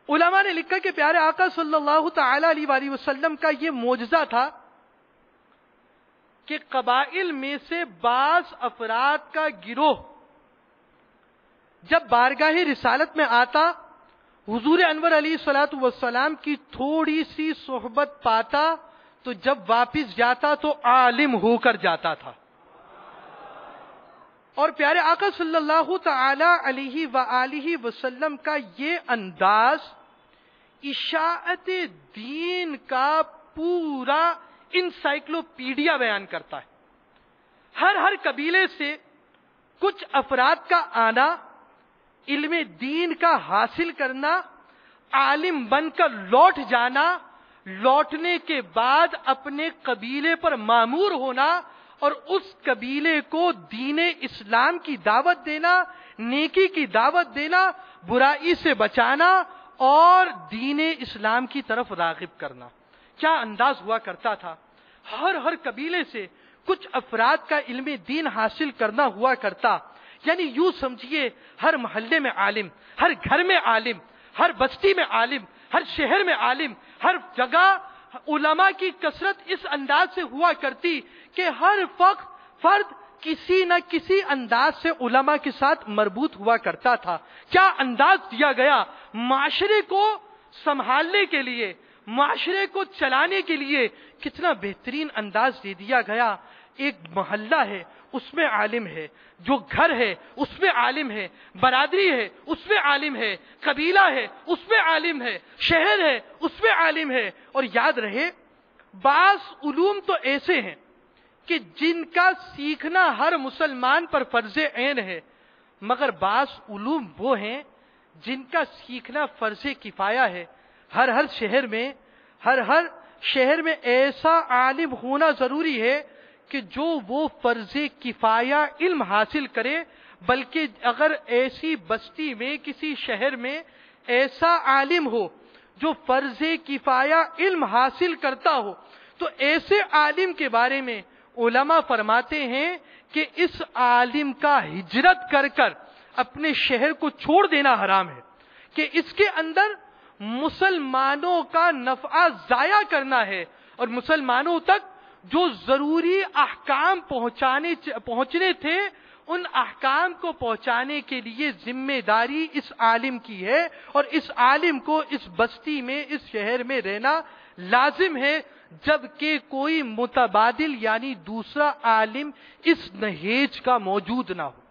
علماء نے لکھا کہ پیارے آقا صلی اللہ تعالی علیہ وآلہ وسلم کا یہ معجزہ تھا کہ قبائل میں سے بعض افراد کا گروہ جب بارگاہ رسالت میں آتا، حضور انور علیہ الصلوۃ والسلام کی تھوڑی سی صحبت پاتا تو جب واپس جاتا تو عالم ہو کر جاتا تھا. اور پیارے آقا صلی اللہ تعالی علیہ وآلہ وسلم کا یہ انداز اشاعت دین کا پورا انسائکلوپیڈیا بیان کرتا ہے. ہر قبیلے سے کچھ افراد کا آنا، علم دین کا حاصل کرنا، عالم بن کر لوٹ جانا، لوٹنے کے بعد اپنے قبیلے پر مامور ہونا اور اس قبیلے کو دین اسلام کی دعوت دینا، نیکی کی دعوت دینا، برائی سے بچانا اور دین اسلام کی طرف راغب کرنا. کیا انداز ہوا کرتا تھا. ہر قبیلے سے کچھ افراد کا علم دین حاصل کرنا ہوا کرتا. یعنی یوں سمجھیے ہر محلے میں عالم، ہر گھر میں عالم، ہر بستی میں عالم، ہر شہر میں عالم، ہر جگہ علماء کی کثرت اس انداز سے ہوا کرتی کہ ہر فرد کسی نہ کسی انداز سے علماء کے ساتھ مربوط ہوا کرتا تھا. کیا انداز دیا گیا معاشرے کو سنبھالنے کے لیے، معاشرے کو چلانے کے لیے کتنا بہترین انداز دے دیا گیا. ایک محلہ ہے اس میں عالم ہے، جو گھر ہے اس میں عالم ہے، برادری ہے اس میں عالم ہے، قبیلہ ہے اس میں عالم ہے، شہر ہے اس میں عالم ہے. اور یاد رہے بعض علوم تو ایسے ہیں کہ جن کا سیکھنا ہر مسلمان پر فرض عین ہے، مگر بعض علوم وہ ہیں جن کا سیکھنا فرض کفایہ ہے. ہر شہر میں ایسا عالم ہونا ضروری ہے کہ جو وہ فرض کفایہ علم حاصل کرے. بلکہ اگر ایسی بستی میں، کسی شہر میں ایسا عالم ہو جو فرض کفایہ علم حاصل کرتا ہو تو ایسے عالم کے بارے میں علماء فرماتے ہیں کہ اس عالم کا ہجرت کر اپنے شہر کو چھوڑ دینا حرام ہے، کہ اس کے اندر مسلمانوں کا نفع ضائع کرنا ہے اور مسلمانوں تک جو ضروری احکام پہنچنے تھے ان احکام کو پہنچانے کے لیے ذمہ داری اس عالم کی ہے، اور اس عالم کو اس بستی میں، اس شہر میں رہنا لازم ہے جبکہ کوئی متبادل یعنی دوسرا عالم اس نہیج کا موجود نہ ہو.